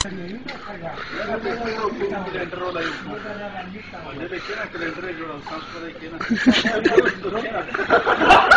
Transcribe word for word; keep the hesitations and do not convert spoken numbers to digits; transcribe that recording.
calendar वाला मुझे देखिए ना कैलेंडर जो संस्कृत है ना